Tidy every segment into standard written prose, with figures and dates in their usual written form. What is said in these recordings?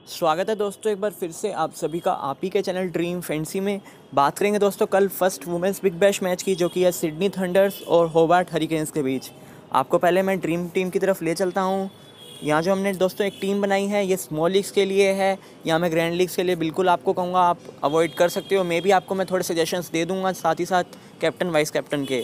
स्वागत है दोस्तों एक बार फिर से आप सभी का आप ही के चैनल ड्रीम फैंसी में। बात करेंगे दोस्तों कल first women's big bash match की, जो कि है सिडनी थंडर्स और होबार्ट हरिकेन्स के बीच। आपको पहले मैं ड्रीम टीम की तरफ ले चलता हूँ। यहाँ जो हमने दोस्तों एक टीम बनाई है ये स्मॉल लीग्स के लिए है, या मैं ग्रैंड लीग्स के लिए बिल्कुल आपको कहूँगा आप अवॉइड कर सकते हो। मे भी आपको मैं थोड़े सजेशंस दे दूँगा साथ ही साथ कैप्टन वाइस कैप्टन के।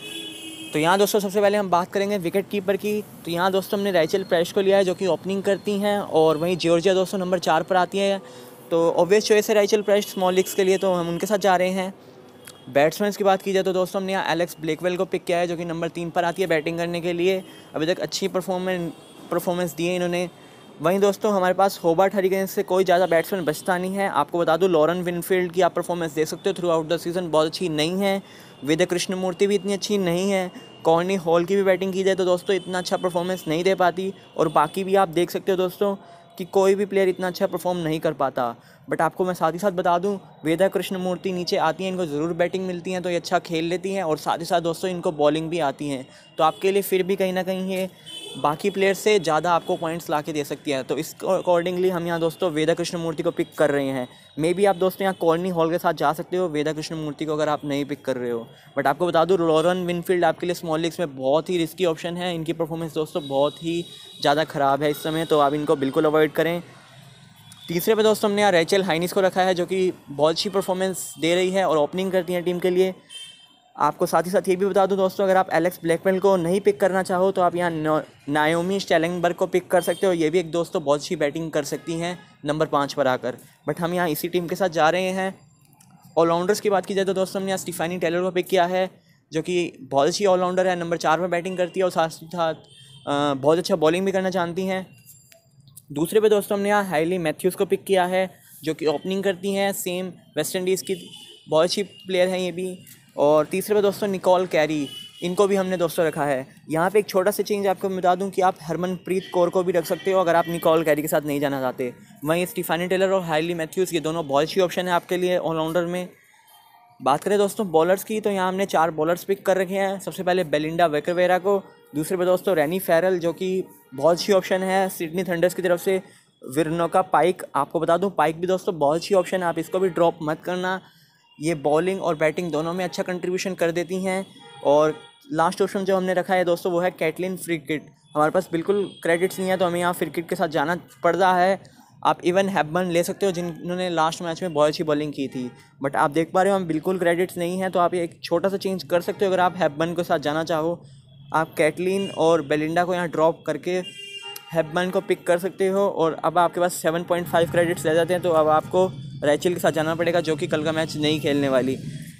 तो यहाँ दोस्तों सबसे पहले हम बात करेंगे विकेट कीपर की। तो यहाँ दोस्तों हमने रैचल प्रेश को लिया है जो कि ओपनिंग करती हैं, और वहीं जॉर्जिया दोस्तों नंबर 4 पर आती है। तो ऑब्वियस चॉइस है रैचल प्रेश स्मॉल लीग्स के लिए, तो हम उनके साथ जा रहे हैं। बैट्समैन की बात की जाए तो दोस्तों हमने यहाँ एलेक्स ब्लेकवेल को पिक किया है जो कि नंबर 3 पर आती है बैटिंग करने के लिए। अभी तक अच्छी परफॉर्मेंस दी है इन्होंने। वहीं दोस्तों हमारे पास होबार्ट हरिकेन्स से कोई ज़्यादा बैट्समैन बचता नहीं है। आपको बता दूं लॉरेन विनफील्ड की आप परफॉर्मेंस देख सकते हो थ्रू आउट द सीज़न, बहुत अच्छी नहीं है। वेदा कृष्णमूर्ति भी इतनी अच्छी नहीं है। कॉर्नी हॉल की भी बैटिंग की जाए तो दोस्तों इतना अच्छा परफॉर्मेंस नहीं दे पाती। और बाकी भी आप देख सकते हो दोस्तों कि कोई भी प्लेयर इतना अच्छा परफॉर्म नहीं कर पाता। बट आपको मैं साथ ही साथ बता दूं वेदा कृष्णमूर्ति नीचे आती हैं, इनको ज़रूर बैटिंग मिलती है तो ये अच्छा खेल लेती हैं, और साथ ही साथ दोस्तों इनको बॉलिंग भी आती हैं। तो आपके लिए फिर भी कहीं ना कहीं ये बाकी प्लेयर से ज़्यादा आपको पॉइंट्स ला के दे सकती है। तो इस अकॉर्डिंगली हम यहाँ दोस्तों वेदा कृष्णमूर्ति को पिक कर रहे हैं। मे बी आप दोस्तों यहाँ कॉर्नी हॉल के साथ जा सकते हो वेदा कृष्णमूर्ति को अगर आप नहीं पिक कर रहे हो। बट आपको बता दूँ लॉरेन विनफील्ड आपके लिए स्मॉल लीग्स में बहुत ही रिस्की ऑप्शन है। इनकी परफॉर्मेंस दोस्तों बहुत ही ज़्यादा ख़राब है इस समय, तो आप इनको बिल्कुल अवॉइड करें। तीसरे पे दोस्तों हमने यहाँ रैचल हाइनिस को रखा है जो कि बहुत अच्छी परफॉर्मेंस दे रही है और ओपनिंग करती हैं टीम के लिए। आपको साथ ही साथ ये भी बता दूं दोस्तों अगर आप एलेक्स ब्लैकमेल को नहीं पिक करना चाहो तो आप यहाँ नायोमी स्टेलिंगबर्ग को पिक कर सकते हो। ये भी एक दोस्तों बहुत अच्छी बैटिंग कर सकती हैं नंबर 5 पर आकर। बट हम यहाँ इसी टीम के साथ जा रहे हैं। ऑलराउंडर्स की बात की जाए तो दोस्तों हमने यहाँ स्टीफानी टेलर को पिक किया है जो कि बहुत अच्छी ऑलराउंडर है, नंबर 4 पर बैटिंग करती है और साथ ही साथ बहुत अच्छा बॉलिंग भी करना जानती हैं। दूसरे पे दोस्तों हमने यहाँ हाइली मैथ्यूज़ को पिक किया है जो कि ओपनिंग करती हैं, सेम वेस्ट इंडीज़ की बहुत अच्छी प्लेयर हैं ये भी। और तीसरे पे दोस्तों निकोल कैरी, इनको भी हमने दोस्तों रखा है। यहाँ पे एक छोटा सा चेंज आपको बता दूं कि आप हरमनप्रीत कौर को भी रख सकते हो अगर आप निकोल कैरी के साथ नहीं जाना चाहते। वहीं स्टीफानी टेलर और हाइली मैथ्यूज़ ये दोनों बहुत अच्छी ऑप्शन है आपके लिए ऑलराउंडर में। बात करें दोस्तों बॉलर्स की तो यहाँ हमने 4 बॉलर्स पिक कर रखे हैं। सबसे पहले बेलिंडा वेकरवेरा को, दूसरे पे दोस्तों रैनी फेरल जो कि बहुत अच्छी ऑप्शन है सिडनी थंडर्स की तरफ से। विरनोका पाइक, आपको बता दूं पाइक भी दोस्तों बहुत अच्छी ऑप्शन है, आप इसको भी ड्रॉप मत करना। ये बॉलिंग और बैटिंग दोनों में अच्छा कंट्रीब्यूशन कर देती हैं। और लास्ट ऑप्शन जो हमने रखा है दोस्तों वो है कैटलिन फ्रिकिट। हमारे पास बिल्कुल क्रेडिट्स नहीं है तो हमें यहाँ फ्रिकिट के साथ जाना पड़ रहा है। आप इवन हैबर्न ले सकते हो जिन्होंने लास्ट मैच में बहुत अच्छी बॉलिंग की थी। बट आप देख पा रहे हो हम बिल्कुल क्रेडिट्स नहीं है, तो आप एक छोटा सा चेंज कर सकते हो अगर आप हैबर्न के साथ जाना चाहो। आप कैटलिन और बेलिंडा को यहाँ ड्रॉप करके हैबर्न को पिक कर सकते हो। और अब आपके पास 7.5 क्रेडिट्स रह जाते हैं, तो अब आपको रैचल के साथ जाना पड़ेगा जो कि कल का मैच नहीं खेलने वाली।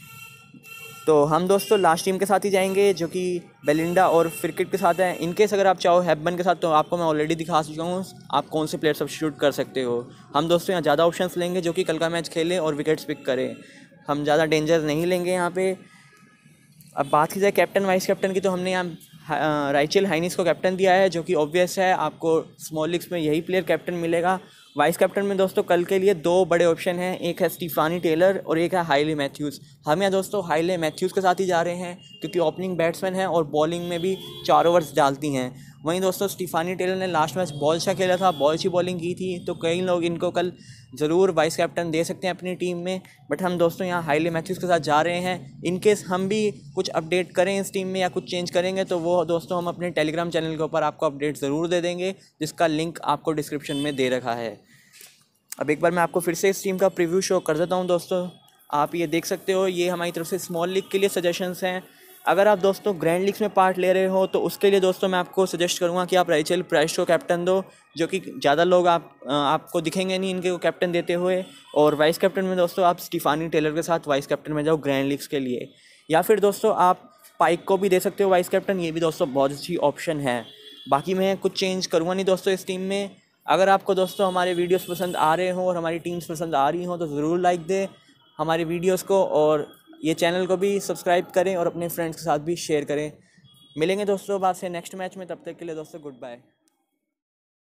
तो हम दोस्तों लास्ट टीम के साथ ही जाएंगे जो कि बेलिंडा और फ्रिकिट के साथ है। इनकेस अगर आप चाहो हैबर्न के साथ तो आपको मैं ऑलरेडी दिखा चुका हूँ आप कौन से प्लेयर सब्स्टिट्यूट कर सकते हो। हम दोस्तों यहाँ ज़्यादा ऑप्शंस लेंगे जो कि कल का मैच खेले और विकेट्स पिक करें। हम ज़्यादा डेंजर नहीं लेंगे यहाँ पे। अब बात की जाए कैप्टन वाइस कैप्टन की तो हमने यहाँ रैचल हाइनिस को कैप्टन दिया है जो कि ऑब्वियस है आपको स्मॉल लीग्स में यही प्लेयर कैप्टन मिलेगा। वाइस कैप्टन में दोस्तों कल के लिए 2 बड़े ऑप्शन हैं, एक है स्टीफानी टेलर और एक है हाइली मैथ्यूज़। हम यहाँ दोस्तों हाइली मैथ्यूज़ के साथ ही जा रहे हैं क्योंकि ओपनिंग बैट्समैन है और बॉलिंग में भी 4 ओवर्स डालती हैं। वहीं दोस्तों स्टीफानी टेलर ने लास्ट मैच बहुत अच्छा खेला था, बहुत अच्छी बॉलिंग की थी, तो कई लोग इनको कल ज़रूर वाइस कैप्टन दे सकते हैं अपनी टीम में। बट हम दोस्तों यहाँ हाइली मैथ्यूज़ के साथ जा रहे हैं। इनकेस हम भी कुछ अपडेट करें इस टीम में या कुछ चेंज करेंगे तो वो दोस्तों हम अपने टेलीग्राम चैनल के ऊपर आपको अपडेट ज़रूर दे देंगे, जिसका लिंक आपको डिस्क्रिप्शन में दे रखा है। अब एक बार मैं आपको फिर से इस टीम का प्रीव्यू शो कर देता हूँ दोस्तों, आप ये देख सकते हो। ये हमारी तरफ से स्मॉल लीग के लिए सजेशंस हैं। अगर आप दोस्तों ग्रैंड लीग्स में पार्ट ले रहे हो तो उसके लिए दोस्तों मैं आपको सजेस्ट करूँगा कि आप रैचल प्रेश को कैप्टन दो, जो कि ज़्यादा लोग आपको दिखेंगे नहीं इनके को कैप्टन देते हुए। और वाइस कैप्टन में दोस्तों आप स्टीफानी टेलर के साथ वाइस कैप्टन में जाओ ग्रैंड लीग्स के लिए। या फिर दोस्तों आप पाइक को भी दे सकते हो वाइस कैप्टन, ये भी दोस्तों बहुत अच्छी ऑप्शन है। बाकी मैं कुछ चेंज करूँगा नहीं दोस्तों इस टीम में। अगर आपको दोस्तों हमारे वीडियोस पसंद आ रहे हों और हमारी टीम्स पसंद आ रही हों तो ज़रूर लाइक दें हमारे वीडियोस को, और ये चैनल को भी सब्सक्राइब करें और अपने फ्रेंड्स के साथ भी शेयर करें। मिलेंगे दोस्तों बाद से नेक्स्ट मैच में, तब तक के लिए दोस्तों गुड बाय।